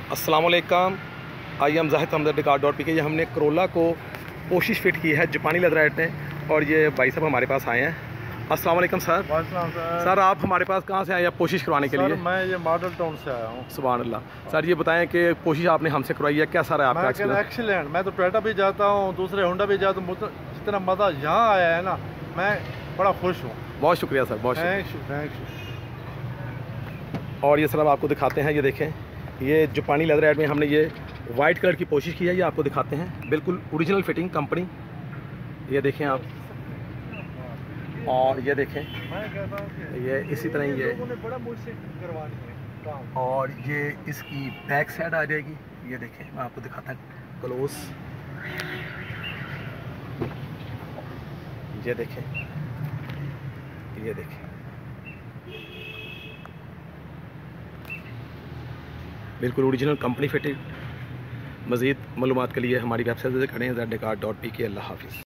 अस्सलाम वालेकुम। I am Zahid Hamdard car dot P K. ये हमने करोला को कोशिश फिट की है जापानी लेदराइट ने, और ये भाई साहब हमारे पास आए हैं। अस्सलाम वालेकुम सर। सर आप हमारे पास कहाँ से आए हैं पोशिश करवाने के लिए? मैं ये मॉडल टाउन से आया हूँ। सुभान अल्लाह। सर ये बताएं कि कोशिश आपने हमसे करवाई है, क्या सर है आपका एक्सपीरियंस? एक्सीलेंट। मैं तो टोयोटा भी जाता हूँ, दूसरे होंडा भी जाता हूँ। जितना मज़ा यहाँ आया है ना, मैं बड़ा खुश हूँ। बहुत शुक्रिया सर, बहुत शुक्रिया। और ये सर अब आपको दिखाते हैं, ये देखें, ये जापानी लेदराइट में हमने ये वाइट कलर की कोशिश की है। ये आपको दिखाते हैं, बिल्कुल ओरिजिनल फिटिंग कंपनी। ये देखें आप, और ये देखें, ये इसी तरह ये, और ये इसकी बैक साइड आ जाएगी। ये देखें, मैं आपको दिखाता हूँ क्लोज। ये देखें, ये देखें, बिल्कुल ओरिजिनल कंपनी फिटेड। मज़ीद मालूमात के लिए हमारी वेबसाइट से करें ZDCar.pk। अल्लाह हाफिज़।